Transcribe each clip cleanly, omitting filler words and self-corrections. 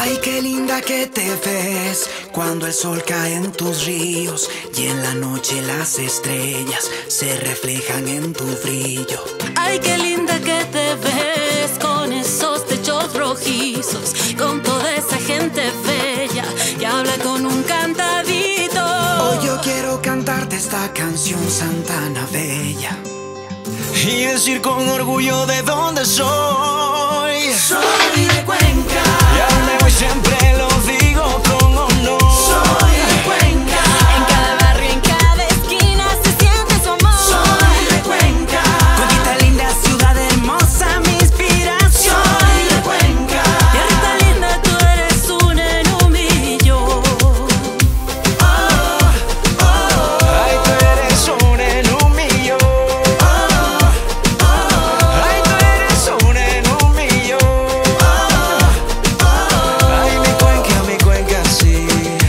Ay, qué linda que te ves cuando el sol cae en tus ríos y en la noche las estrellas se reflejan en tu brillo. Ay, qué linda que te ves con esos techos rojizos, con toda esa gente bella que habla con un cantadito. Hoy yo quiero cantarte esta canción, Santana Bella, y decir con orgullo de dónde soy. Soy de Cuenca, y a donde voy siempre lo digo con honor. soy de Cuenca, En cada barrio, en cada esquina se siente su amor. soy de Cuenca, Cuenquita linda, ciudad hermosa, mi inspiración. soy de Cuenca. Tierrita linda, tú eres un en un millón. Ay, tú eres una en un millón. Ay, tú eres una en un millón. Ay, mi Cuenca, sí.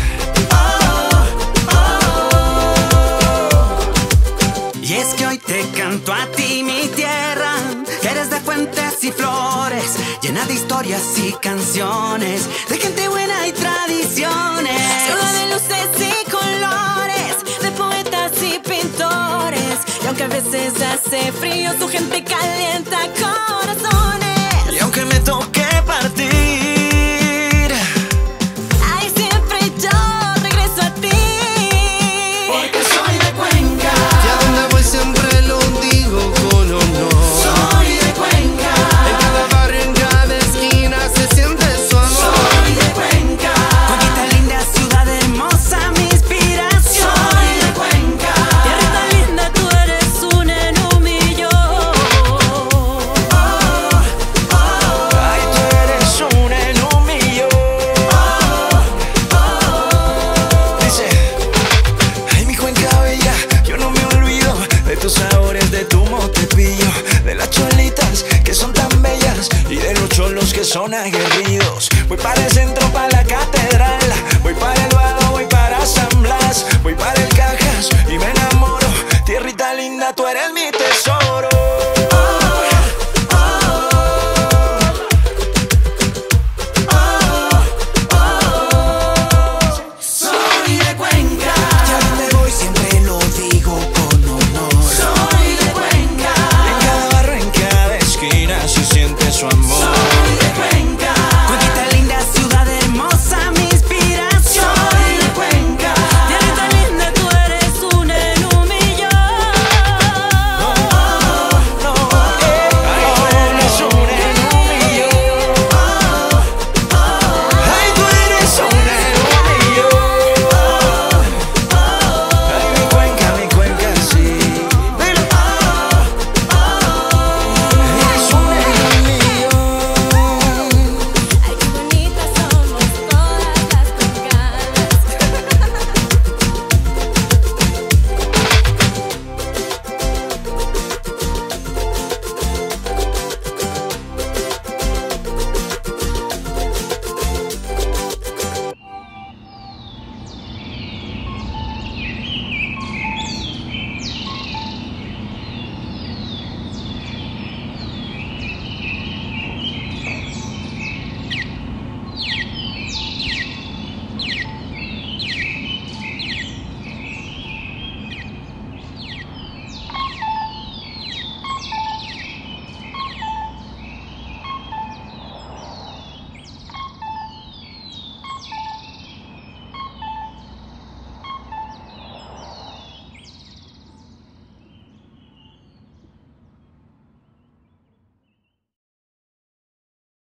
Y es que hoy te canto a ti, mi tierra, que eres de fuentes y flores, llena de historias y canciones, de gente buena y tradiciones. Ciudad de luces y colores, de poetas y pintores. Y aunque a veces hace frío, su gente calienta corazones. Y aunque me toque partir, Ay, siempre yo regreso a ti. Porque soy de Cuenca, Y a donde voy siempre lo digo con honor. soy de Cuenca, En cada barrio, en cada esquina se siente su amor. soy de Cuenca, Cuenquita linda, ciudad hermosa, mi inspiración. soy de Cuenca. Tierrita linda, tú eres un en un millón. Ay, tú eres una en un millón. Dice, ay, mi Cuenca bella, yo no me olvido de tus sabores, de tu Montepillo, de las cholitas que son tan bellas y de los cholos que son aguerridos. Voy para el centro, para la catedral, voy para el Vado, voy para San Blas, voy para el Cajas y me enamoro. Tierrita linda, tú eres mi tesoro.